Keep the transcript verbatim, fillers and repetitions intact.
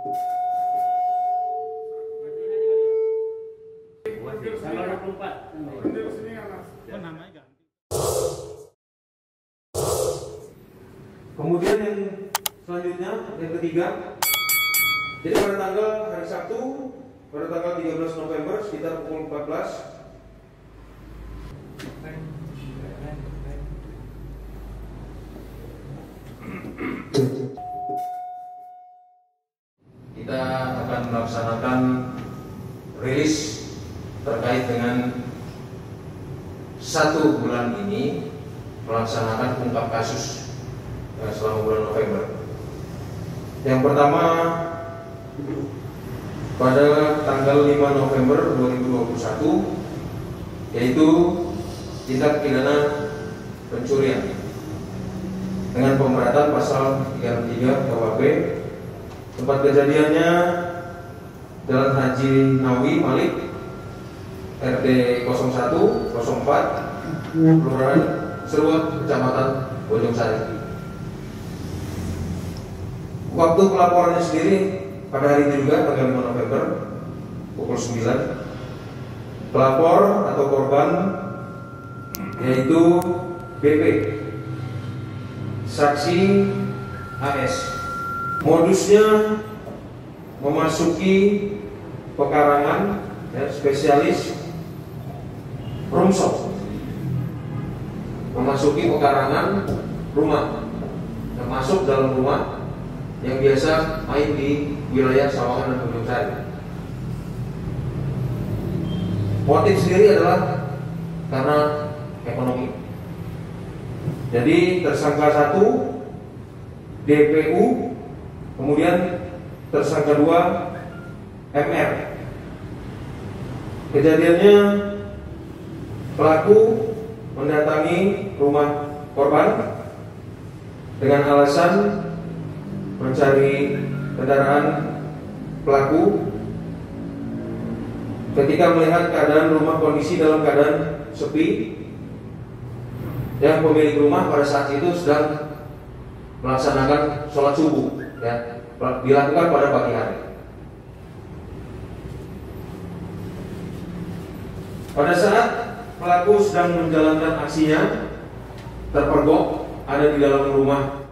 Kemudian yang selanjutnya, yang ketiga, jadi pada tanggal hari Sabtu, pada tanggal tiga belas November sekitar pukul empat belas, kita akan melaksanakan rilis terkait dengan satu bulan ini melaksanakan ungkap kasus selama bulan November. Yang pertama, pada tanggal lima November dua ribu dua puluh satu, yaitu tindak pidana pencurian dengan pemberatan pasal tiga puluh tiga K U H P. Tempat kejadiannya Jalan Haji Nawi Malik, R T nol satu nol empat, Kelurahan Serwet, Kecamatan Bojong-Sari. Waktu pelaporannya sendiri pada hari itu juga tanggal lima November pukul sembilan. Pelapor atau korban yaitu B P, saksi A S. Modusnya memasuki pekarangan, ya, spesialis rumsok, memasuki pekarangan rumah, dan masuk dalam rumah yang biasa main di wilayah Sawangan dan Bojong-Sari. Motif sendiri adalah karena ekonomi. Jadi tersangka satu D P U, kemudian tersangka dua M R. Kejadiannya pelaku mendatangi rumah korban dengan alasan mencari kendaraan pelaku. Ketika melihat keadaan rumah kondisi dalam keadaan sepi, yang pemilik rumah pada saat itu sedang melaksanakan sholat subuh, ya, dilakukan pada pagi hari. Pada saat pelaku sedang menjalankan aksinya, terpergok ada di dalam rumah